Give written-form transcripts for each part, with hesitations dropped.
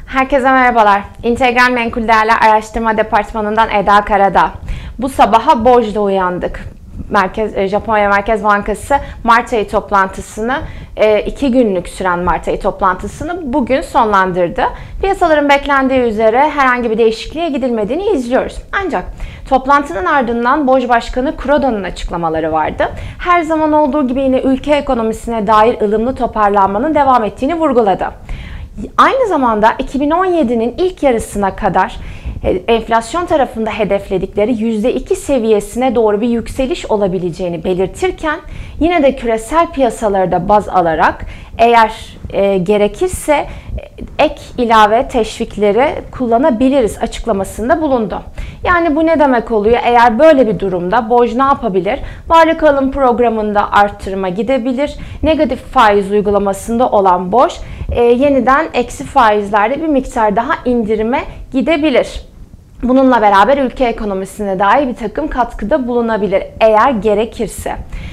Herkese merhabalar. İntegral Menkul Değerler Araştırma Departmanı'ndan Eda Karadağ. Bu sabaha borçla uyandık. Japonya Merkez Bankası Mart ayı toplantısını, 2 günlük süren Mart ayı toplantısını bugün sonlandırdı. Piyasaların beklendiği üzere herhangi bir değişikliğe gidilmediğini izliyoruz. Ancak toplantının ardından BOJ Başkanı Kuroda'nın açıklamaları vardı. Her zaman olduğu gibi yine ülke ekonomisine dair ılımlı toparlanmanın devam ettiğini vurguladı. Aynı zamanda 2017'nin ilk yarısına kadar enflasyon tarafında hedefledikleri %2 seviyesine doğru bir yükseliş olabileceğini belirtirken yine de küresel piyasaları da baz alarak eğer gerekirse ek ilave teşvikleri kullanabiliriz açıklamasında bulundu. Yani bu ne demek oluyor? Eğer böyle bir durumda BOJ ne yapabilir? Varlık alım programında arttırıma gidebilir. Negatif faiz uygulamasında olan BOJ yeniden eksi faizlerde bir miktar daha indirime gidebilir. Bununla beraber ülke ekonomisine dair bir takım katkıda bulunabilir eğer gerekirse.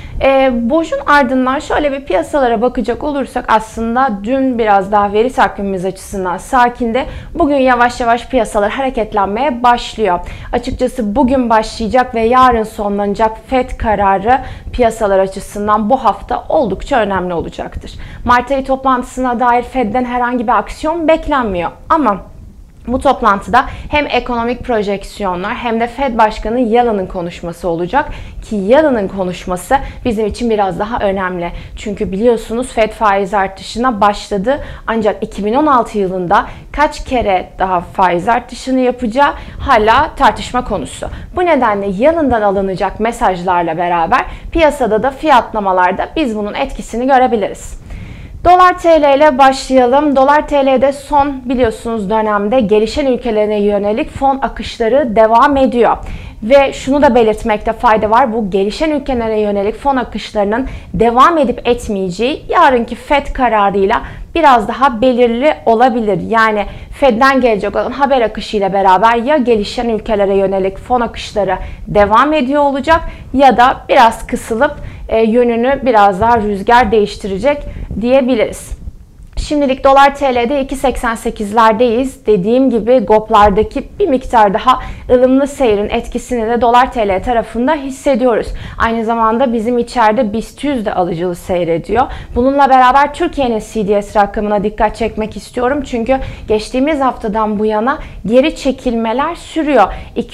BOJ'un ardından şöyle bir piyasalara bakacak olursak aslında dün biraz daha veri takvimimiz açısından sakindi. Bugün yavaş yavaş piyasalar hareketlenmeye başlıyor. Açıkçası bugün başlayacak ve yarın sonlanacak FED kararı piyasalar açısından bu hafta oldukça önemli olacaktır. Mart ayı toplantısına dair FED'den herhangi bir aksiyon beklenmiyor ama bu toplantıda hem ekonomik projeksiyonlar hem de FED Başkanı Yellen'ın konuşması olacak ki Yellen'ın konuşması bizim için biraz daha önemli. Çünkü biliyorsunuz FED faiz artışına başladı ancak 2016 yılında kaç kere daha faiz artışını yapacağı hala tartışma konusu. Bu nedenle Yellen'dan alınacak mesajlarla beraber piyasada da fiyatlamalarda biz bunun etkisini görebiliriz. Dolar TL ile başlayalım. Dolar TL'de son biliyorsunuz dönemde gelişen ülkelere yönelik fon akışları devam ediyor. Ve şunu da belirtmekte fayda var. Bu gelişen ülkelere yönelik fon akışlarının devam edip etmeyeceği yarınki FED kararıyla biraz daha belirli olabilir. Yani FED'den gelecek olan haber akışıyla beraber ya gelişen ülkelere yönelik fon akışları devam ediyor olacak ya da biraz kısılıp yönünü biraz daha rüzgar değiştirecek diyebiliriz. Şimdilik dolar TL'de 2.88'lerdeyiz. Dediğim gibi GOP'lardaki bir miktar daha ılımlı seyrin etkisini de dolar TL tarafında hissediyoruz. Aynı zamanda bizim içeride BIST 100 de alıcılı seyrediyor. Bununla beraber Türkiye'nin CDS rakamına dikkat çekmek istiyorum. Çünkü geçtiğimiz haftadan bu yana geri çekilmeler sürüyor.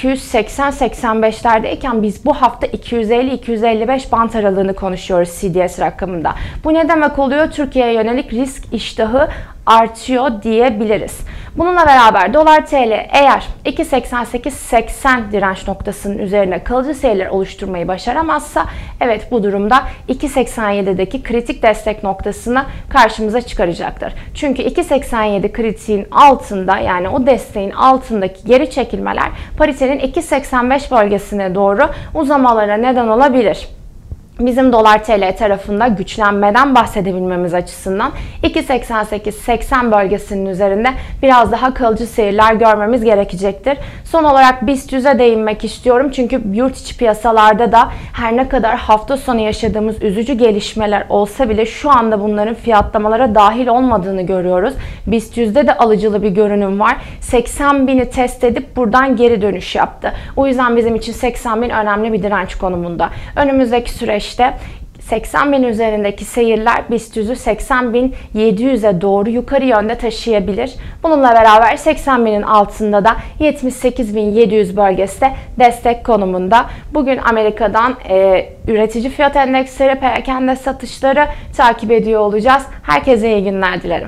280-85'lerdeyken biz bu hafta 250-255 bant aralığını konuşuyoruz CDS rakamında. Bu ne demek oluyor? Türkiye'ye yönelik risk iştahı artıyor diyebiliriz. Bununla beraber dolar TL eğer 2.88-80 direnç noktasının üzerine kalıcı seyirler oluşturmayı başaramazsa evet bu durumda 2.87'deki kritik destek noktasını karşımıza çıkaracaktır. Çünkü 2.87 kritiğin altında yani o desteğin altındaki geri çekilmeler paritenin 2.85 bölgesine doğru uzamalara neden olabilir. Bizim dolar TL tarafında güçlenmeden bahsedebilmemiz açısından 2.88-80 bölgesinin üzerinde biraz daha kalıcı seyirler görmemiz gerekecektir. Son olarak BIST 100'e değinmek istiyorum. Çünkü yurt içi piyasalarda da her ne kadar hafta sonu yaşadığımız üzücü gelişmeler olsa bile şu anda bunların fiyatlamalara dahil olmadığını görüyoruz. BIST 100'de de alıcılı bir görünüm var. 80.000'i test edip buradan geri dönüş yaptı. O yüzden bizim için 80.000 önemli bir direnç konumunda. Önümüzdeki süreçte 80.000 üzerindeki seyirler BIST 100'ü 80.700'e doğru yukarı yönde taşıyabilir. Bununla beraber 80.000'in altında da 78.700 bölgesi de destek konumunda. Bugün Amerika'dan üretici fiyat endeksleri, perakende satışları takip ediyor olacağız. Herkese iyi günler dilerim.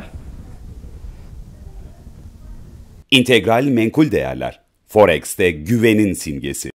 İntegral Menkul Değerler, Forex'te güvenin simgesi.